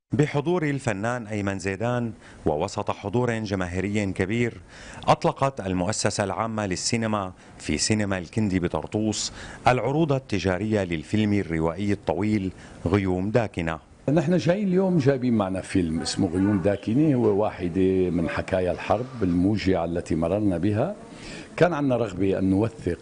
بحضور الفنان أيمن زيدان ووسط حضور جماهيري كبير، أطلقت المؤسسة العامة للسينما في سينما الكندي بطرطوس العروض التجارية للفيلم الروائي الطويل غيوم داكنة. نحن جايين اليوم جايبين معنا فيلم اسمه غيوم داكنة، هو واحدة من حكايا الحرب الموجعة التي مررنا بها. كان عندنا رغبة أن نوثق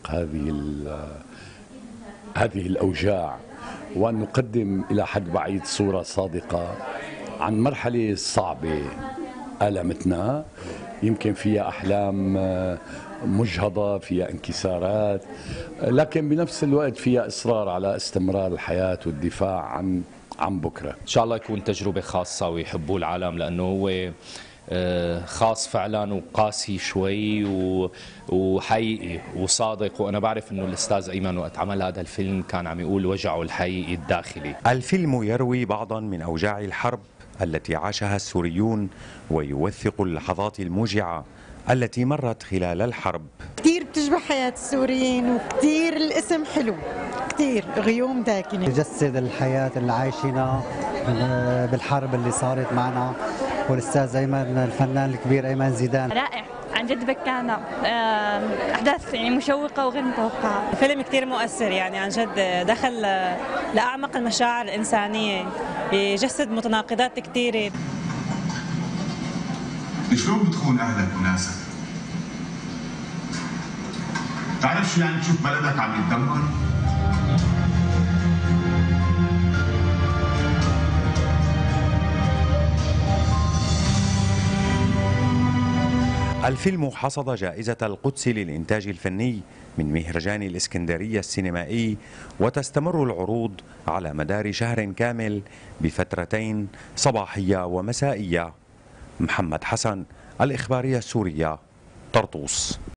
هذه الأوجاع وأن نقدم إلى حد بعيد صورة صادقة عن مرحلة صعبة ألمتنا، يمكن فيها أحلام مجهضة، فيها انكسارات، لكن بنفس الوقت فيها إصرار على استمرار الحياة والدفاع عن بكرة. إن شاء الله يكون تجربة خاصة ويحبوه العالم، لأنه هو خاص فعلا وقاسي شوي وحقيقي وصادق. وأنا بعرف أنه الأستاذ أيمن وقت عمل هذا الفيلم كان عم يقول وجعه الحقيقي الداخلي. الفيلم يروي بعضا من أوجاع الحرب التي عاشها السوريون ويوثق اللحظات الموجعة التي مرت خلال الحرب. كثير بتشبه حياة السوريين وكثير الاسم حلو، كثير غيوم داكنة يجسد الحياة اللي عايشينها بالحرب اللي صارت معنا. والأستاذ أيمن الفنان الكبير أيمن زيدان رائع عن جد، بكانا أحداث يعني مشوقة وغير متوقعة. فيلم كثير مؤثر، يعني عن جد دخل لأعمق المشاعر الإنسانية، يجسد متناقضات كثيرة. شلون بتخون أهلك وناسك؟ تعرف شو يعني تشوف بلدك عم يتدمر؟ الفيلم حصد جائزة القدس للإنتاج الفني من مهرجان الإسكندرية السينمائي، وتستمر العروض على مدار شهر كامل بفترتين صباحية ومسائية. محمد حسن، الإخبارية السورية، طرطوس.